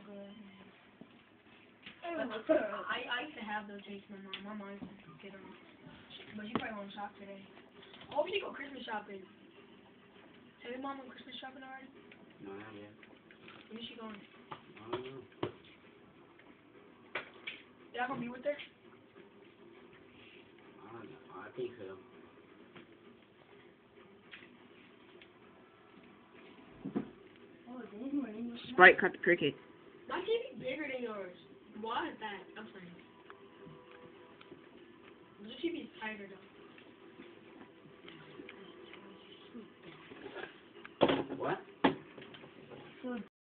I used to have those tapes with my mom. My mom used to get them. But she probably won't shop today. I hope she go Christmas shopping. Have your mom went Christmas shopping already? No, not yet. When is she going? I don't know. Y'all gonna be with her? I don't know. I think so. Sprite cut the cricket. My TV bigger than yours. Why is that? I'm sorry. Your TV is tighter though. What?